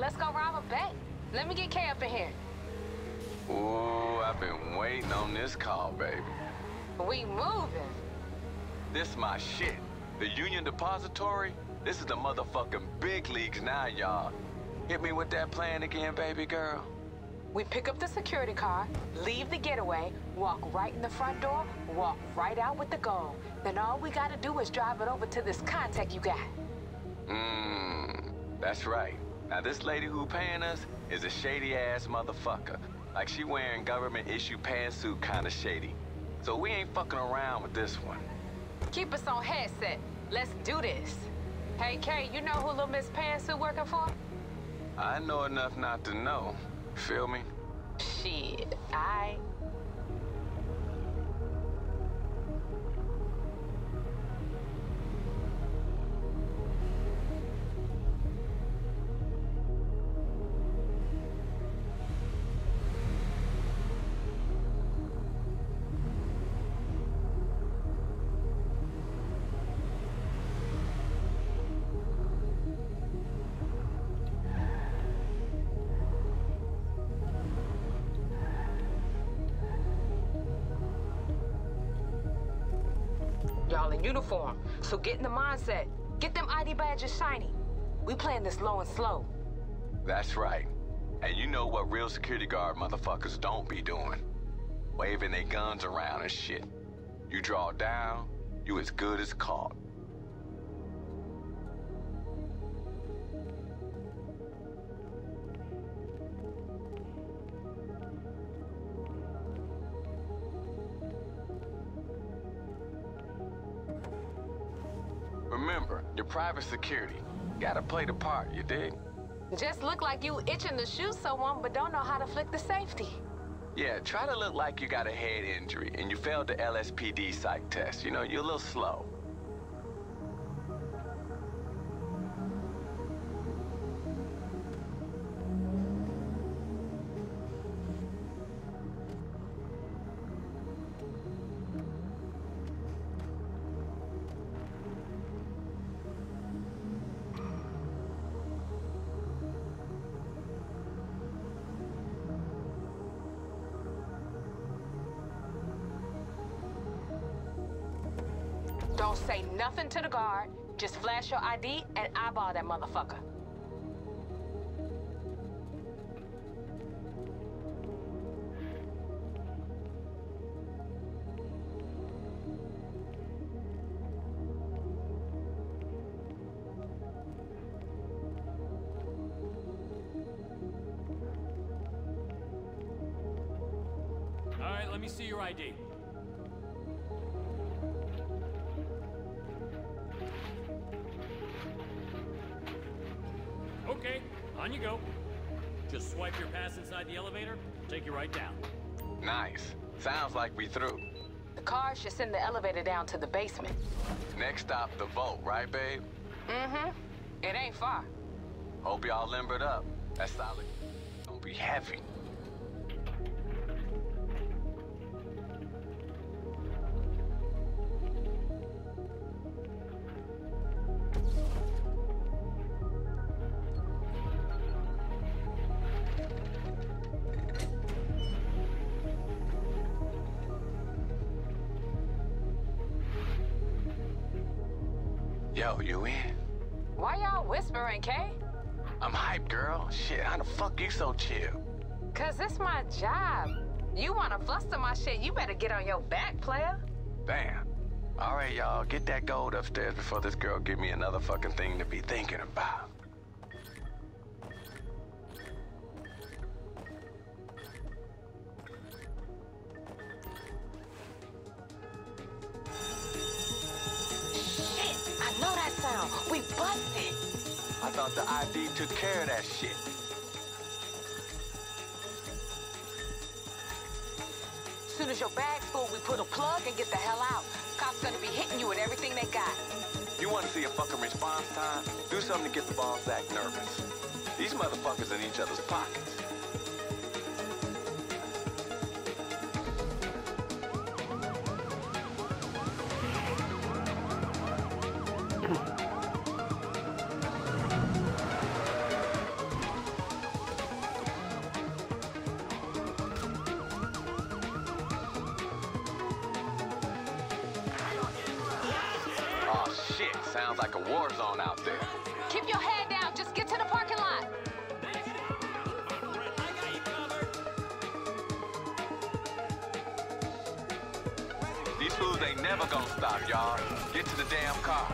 let's go rob a bank. Let me get Kay up in here. Ooh, I've been waiting on this call, baby. We moving. This my shit. The Union Depository? This is the motherfucking big leagues now, y'all. Hit me with that plan again, baby girl. We pick up the security car, leave the getaway, walk right in the front door, walk right out with the gold. Then all we gotta do is drive it over to this contact you got. That's right. Now this lady who paying us is a shady-ass motherfucker. Like she wearing government-issue pantsuit kinda shady. So we ain't fucking around with this one. Keep us on headset. Let's do this. Hey, Kay, you know who Lil Miss Pantsuit working for? I know enough not to know. Feel me? Shit, I... Y'all in uniform, so get in the mindset. Get them ID badges shiny. We playing this low and slow. That's right. And you know what real security guard motherfuckers don't be doing. Waving their guns around and shit. You draw down, you as good as caught. Remember, you're private security. Gotta play the part, you dig? Just look like you itching to shoot someone, but don't know how to flick the safety. Yeah, try to look like you got a head injury and you failed the LSPD psych test. You know, you're a little slow. Don't say nothing to the guard. Just flash your ID and eyeball that motherfucker. All right, let me see your ID. Okay, on you go. Just swipe your pass inside the elevator, take you right down. Nice. Sounds like we through. The car should send the elevator down to the basement. Next stop, the vault, right, babe? Mm-hmm. It ain't far. Hope y'all limbered up. That's solid. Don't be heavy. Yo, you in? Why y'all whispering, Kay? I'm hyped, girl. Shit, how the fuck you so chill? Cause it's my job. You wanna fluster my shit, you better get on your back, player. Damn. All right, y'all, get that gold upstairs before this girl give me another fucking thing to be thinking about. Shit, I know that sound. We busted. I thought the ID took care of that shit. Soon as your bag's full, we put a plug and get the hell out. Cops gonna be hitting you with everything they got. You want to see a fucking response time? Do something to get the ball sack nervous. These motherfuckers in each other's pockets. Shit, sounds like a war zone out there. Keep your head down. Just get to the parking lot. These fools ain't never gonna stop, y'all. Get to the damn car.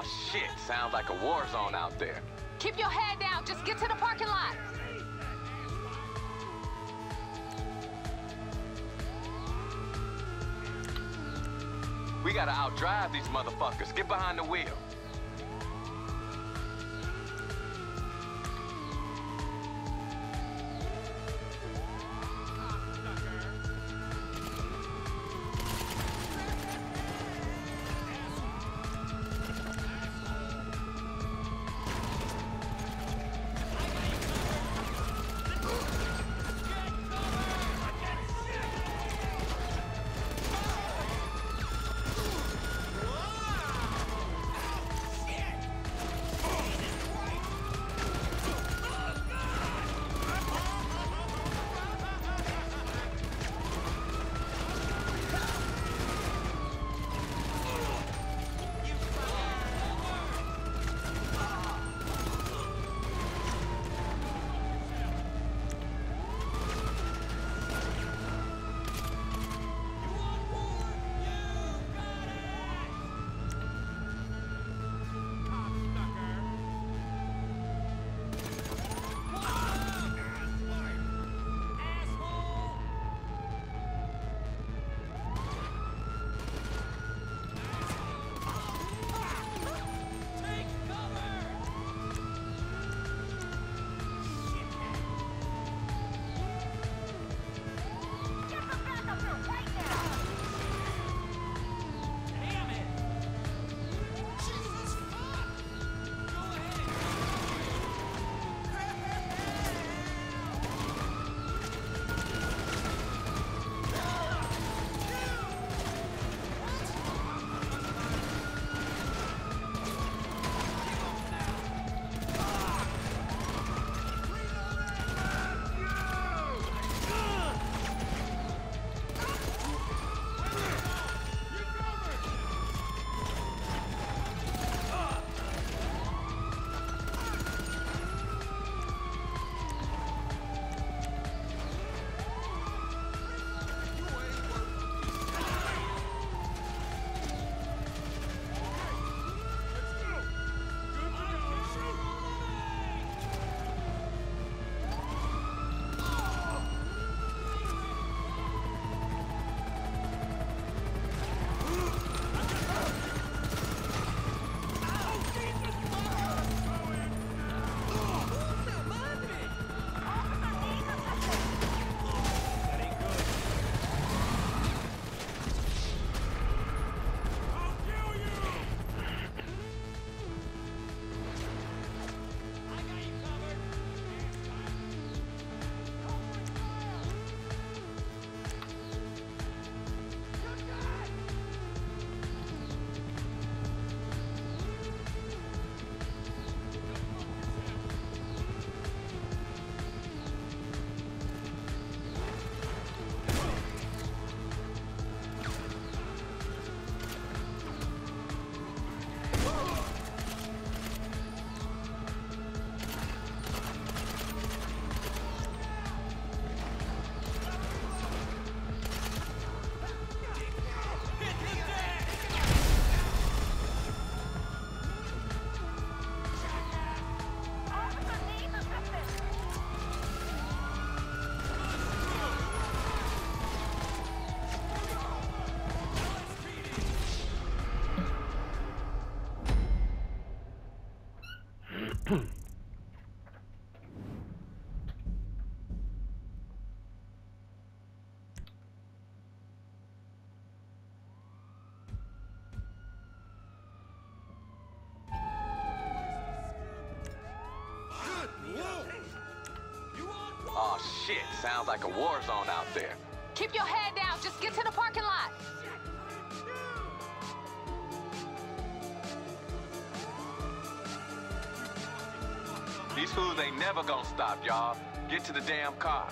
Aw, shit. Sounds like a war zone out there. Keep your head down. Just get to the parking lot. We gotta outdrive these motherfuckers. Get behind the wheel. Aw, shit. Sounds like a war zone out there. Keep your head down. Just get to the parking lot. These fools ain't never gonna stop, y'all. Get to the damn car.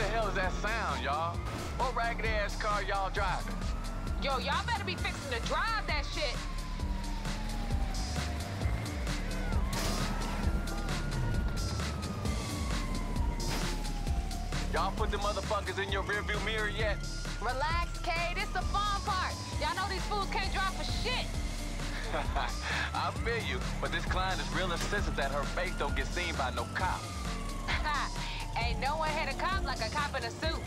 the hell is that sound, y'all? What raggedy-ass car y'all driving? Yo, y'all better be fixing to drive that shit. Y'all put the motherfuckers in your rearview mirror yet? Relax, Kay. This the fun part. Y'all know these fools can't drive for shit. I feel you, but this client is real insistent that her face don't get seen by no cop. Ain't no one hit a cop like a cop in a suit.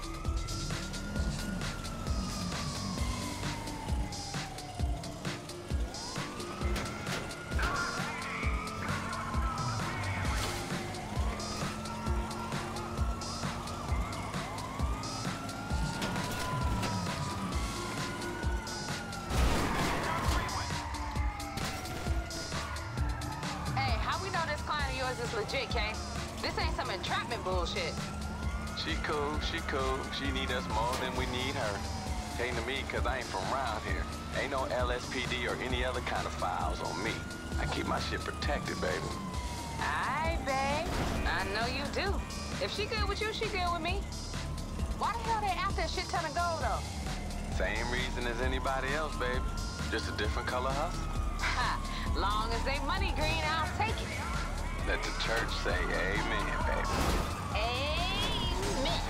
Is legit, Kay. This ain't some entrapment bullshit. She cool. She need us more than we need her. Came to me because I ain't from around here. Ain't no LSPD or any other kind of files on me. I keep my shit protected, baby. Aye, babe. I know you do. If she good with you, she good with me. Why the hell they after a shit ton of gold, though? Same reason as anybody else, baby. Just a different color hustle. Ha! Long as they money green, I'll take it. Let the church say amen, baby. Amen.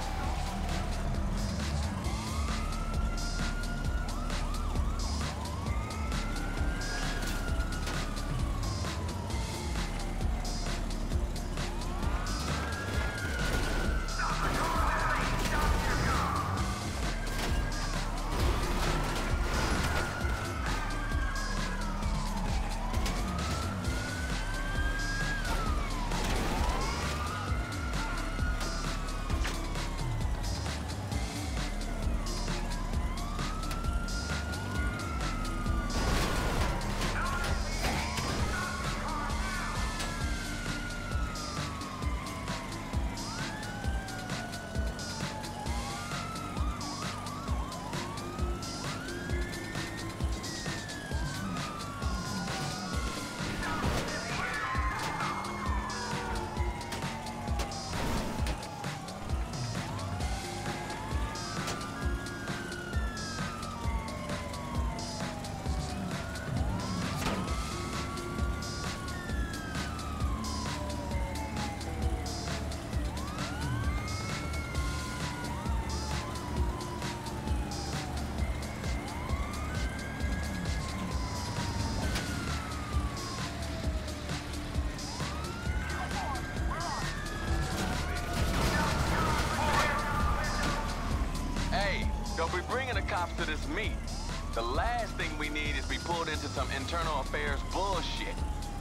Don't be bringing the cops to this meet. The last thing we need is be pulled into some internal affairs bullshit.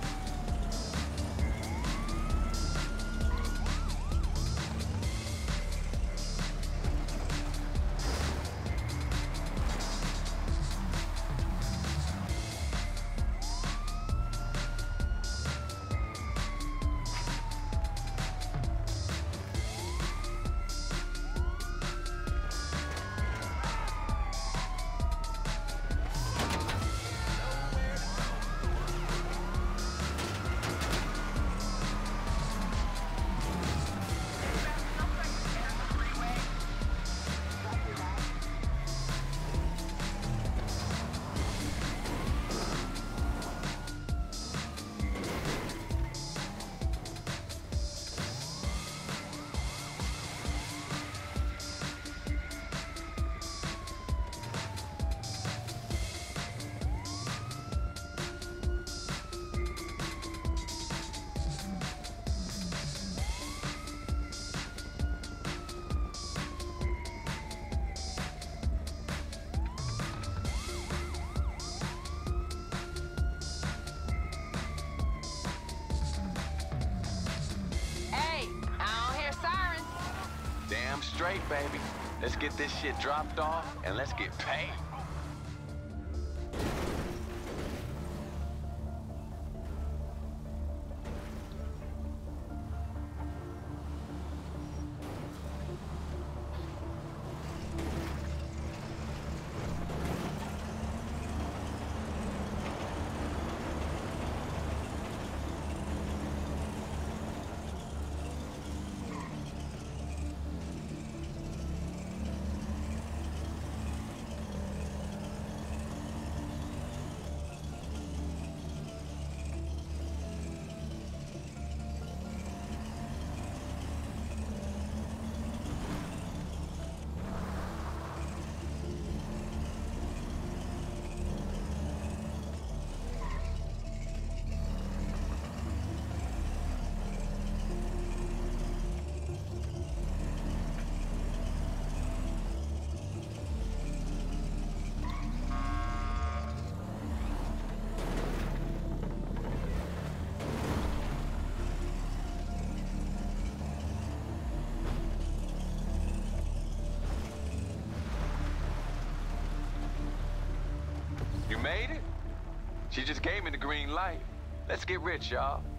Damn straight, baby. Let's get this shit dropped off and let's get paid. She just gave me the green light. Let's get rich, y'all.